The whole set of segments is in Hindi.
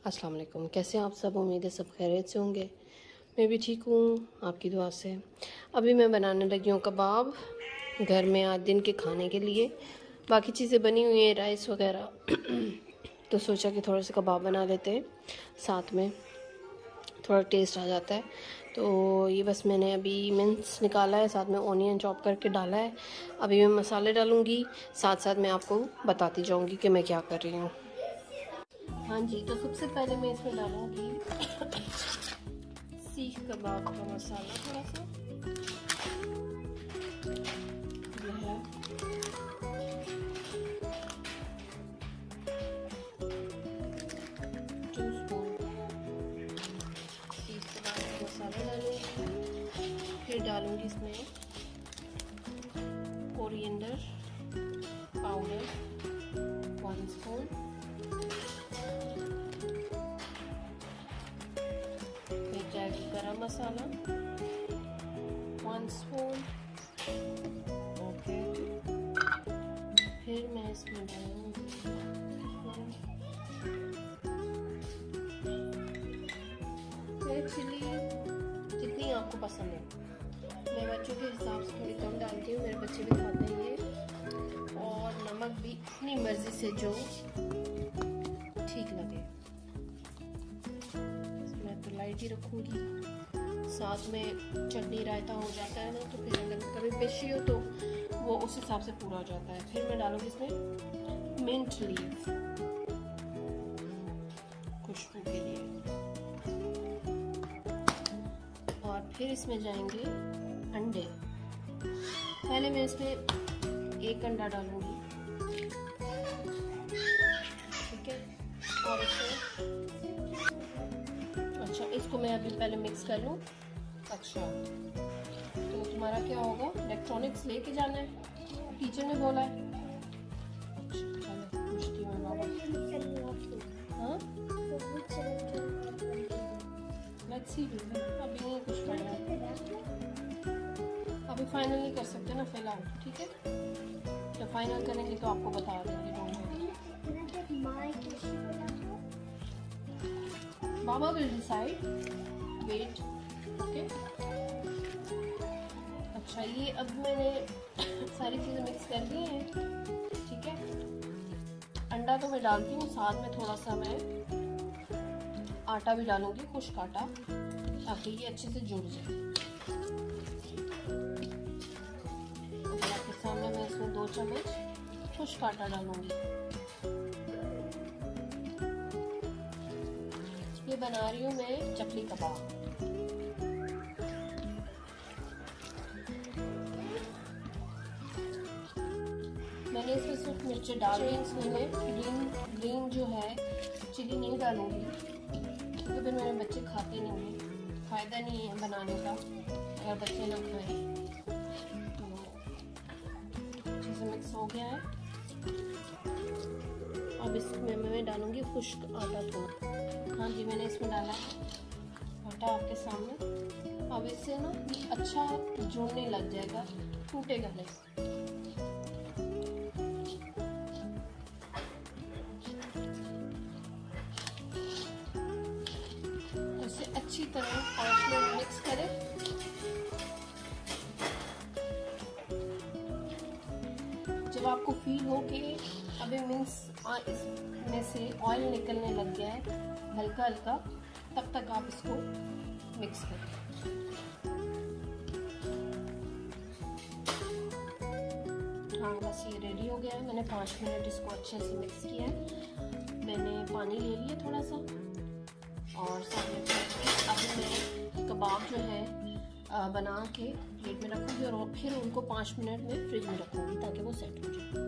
अस्सलाम वालेकुम। कैसे हैं आप सब? उम्मीद है सब खैरियत से होंगे। मैं भी ठीक हूँ, आपकी दुआ से। अभी मैं बनाने लगी हूँ कबाब घर में आज दिन के खाने के लिए। बाकी चीज़ें बनी हुई हैं, राइस वगैरह तो सोचा कि थोड़े से कबाब बना लेते हैं, साथ में थोड़ा टेस्ट आ जाता है। तो ये बस मैंने अभी मिन्स निकाला है, साथ में ऑनियन चॉप करके डाला है। अभी मैं मसाले डालूँगी, साथ साथ मैं आपको बताती जाऊँगी कि मैं क्या कर रही हूँ। हाँ जी, तो सबसे पहले मैं इसमें डालूँगी सीख कबाब का मसाला थोड़ा सा। ये है सीख कबाब का मसाला डालूँगी। फिर डालूँगी इसमें कोरिएंडर पाउडर 1 स्पून, फिर जाएगी गरम मसाला 1 स्पून। ओके, फिर मैं इसमें डालूँगी चिली जितनी आपको पसंद है। मैं बच्चों के हिसाब से थोड़ी कम डालती हूँ, मेरे बच्चे भी खाते हैं ये। और नमक भी अपनी मर्ज़ी से जो ठीक लगे। मैं तो लाइट ही रखूँगी। साथ में चटनी रायता हो जाता है ना, तो फिर अगर कभी पेशी हो तो वो उस हिसाब से पूरा हो जाता है। फिर मैं डालूँगी इसमें मिंट लीफ खुशबू के लिए, और फिर इसमें जाएंगे अंडे। पहले मैं इसमें 1 अंडा डालूंगी, ठीक है। और अच्छा, इसको मैं अभी पहले मिक्स कर लूँ। अच्छा, तो तुम्हारा क्या होगा? इलेक्ट्रॉनिक्स लेके जाना है, टीचर ने बोला है। अच्छा चलो, पूछती हूँ बाबा। हाँ, लेट्स सी, अभी नहीं कुछ फाइनल, अभी फाइनल नहीं कर सकते ना फिलहाल, ठीक है। जब फाइनल करेंगे तो आपको बता देंगे। बाबा विल डिसाइड, वेट, ओके। अच्छा, ये अब मैंने सारी चीज़ें मिक्स कर दी हैं, ठीक है। अंडा तो मैं डालती हूँ, साथ में थोड़ा सा मैं आटा भी डालूंगी, खुश्क आटा, ताकि ये अच्छे से जुड़ जाए। आपके सामने मैं इसमें 2 चम्मच खुश्क आटा डालूंगी। ये बना रही हूँ मैं चकली कबाब। मैंने इसमें सिर्फ मिर्ची डाल दी, इसमें ग्रीन जो है चिली नहीं डालूंगी, क्योंकि फिर मेरे बच्चे खाते नहीं हैं, फ़ायदा नहीं है बनाने का अगर बच्चे ना खाएं। तो अच्छे से मिक्स हो गया है। अब इसमें मैं डालूंगी खुश्क आटा थोड़ा। हाँ जी, मैंने इसमें डाला आटा आपके सामने। अब इससे ना अच्छा जुड़ने लग जाएगा, टूटेगा नहीं। इसे अच्छी तरह 5 मिनट मिक्स करें। जब आपको फील हो कि अभी मीन्स इसमें से ऑयल निकलने लग गया है हल्का हल्का, तब तक आप इसको मिक्स करें। हाँ, बस ये रेडी हो गया है। मैंने 5 मिनट इसको अच्छे से मिक्स किया है। मैंने पानी ले लिया थोड़ा सा, और साथ में अभी मैं कबाब जो है बना के प्लेट में रखूँगी, और फिर उनको 5 मिनट में फ्रिज में रखूँगी ताकि वो सेट हो जाए।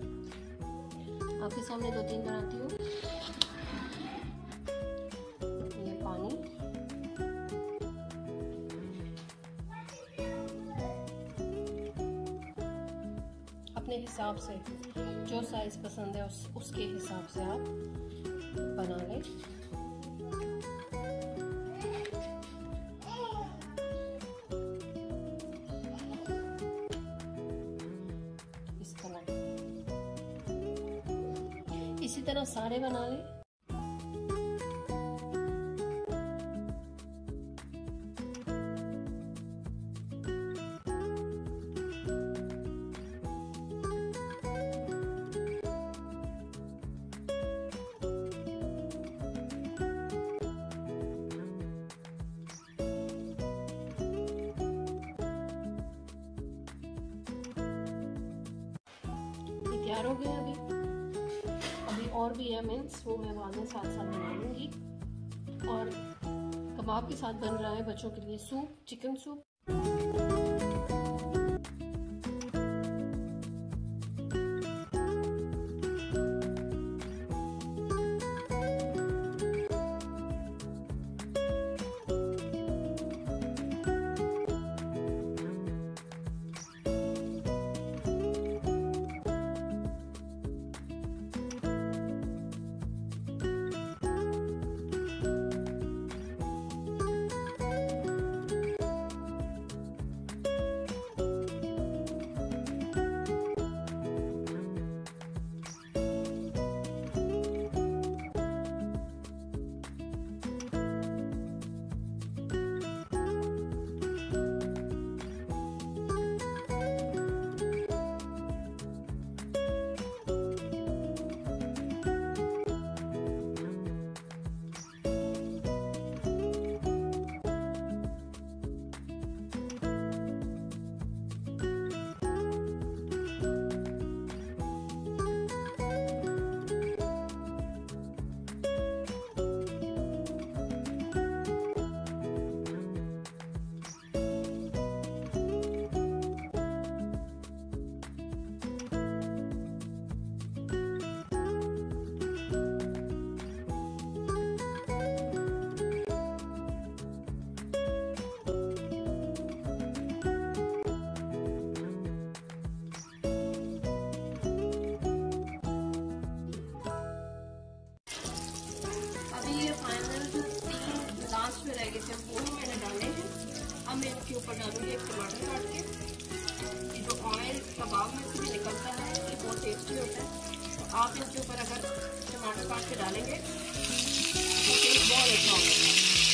आपके सामने 2-3 बनाती हूँ। ये पानी, अपने हिसाब से जो साइज पसंद है उसके हिसाब से आप बना लें। इस तरह, इसी तरह सारे बना लें। तैयार हो गए। अभी और भी है मीन्स, वो मैं बाद में साथ साथ बना लूँगी। और कबाब के साथ बन रहा है बच्चों के लिए सूप, चिकन सूप। लास्ट में रह गए थे वो मैंने डाले हैं। अब मैं इसके ऊपर डालूंगी एक टमाटर काट के। ये जो ऑयल कबाब में से भी निकलता है ये बहुत टेस्टी होता है। तो आप इसके ऊपर अगर टमाटर काट के डालेंगे तो टेस्ट बहुत अच्छा होगा।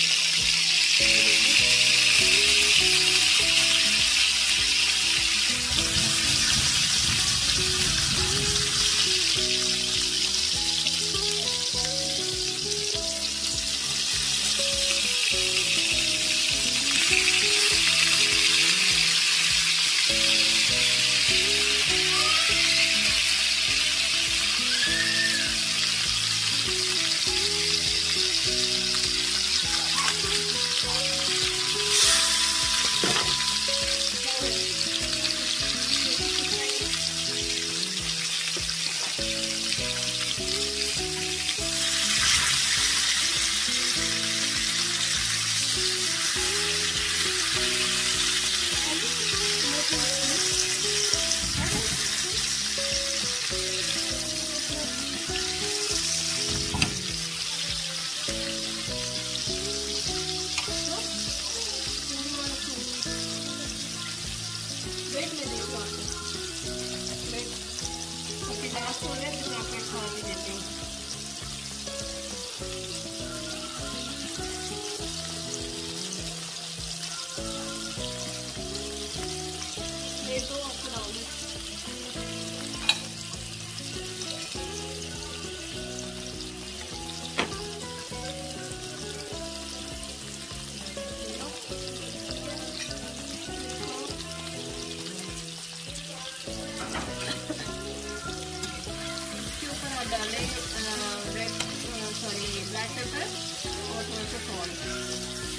डालें ब्लैक पेपर और थोड़ा सा सॉल्ट।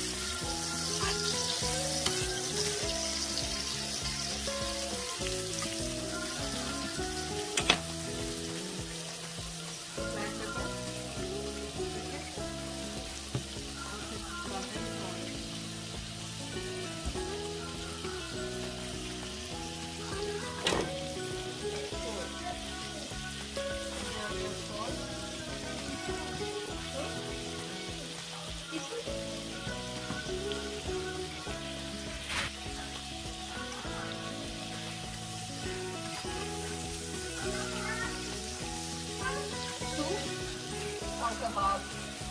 कबाब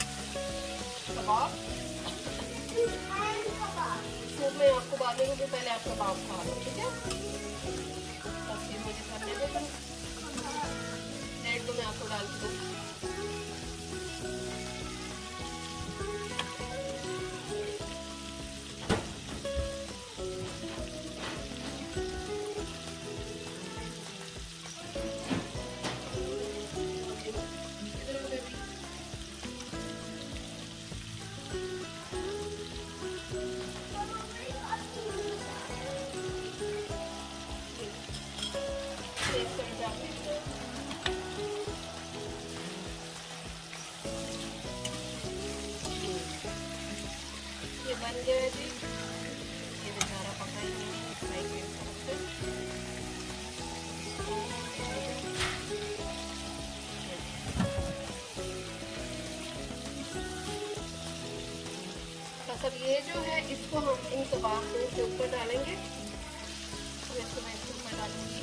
सूप में आपको बाद में पहले आप कबाब खा लो, ठीक है। बस ये मुझे करने दो, प्लेट तो मैं आपको डाल दूँ। अब ये जो है इसको हम इन कबाब के ऊपर डालेंगे। इसको मैं इसके ऊपर डालूंगी।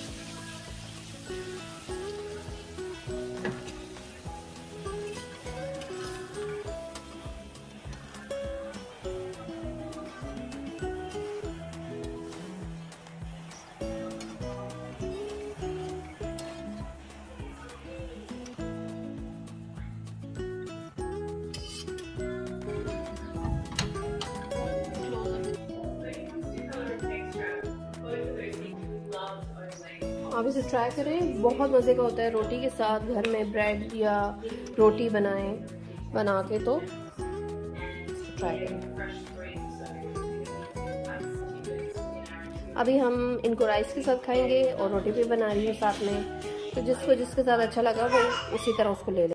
आप इसे ट्राई करें, बहुत मज़े का होता है। रोटी के साथ घर में ब्रेड या रोटी बना के तो ट्राई करें। अभी हम इनको राइस के साथ खाएंगे और रोटी भी बना रही हूँ साथ में, तो जिसको जिसके साथ अच्छा लगा वो उसी तरह उसको ले ले।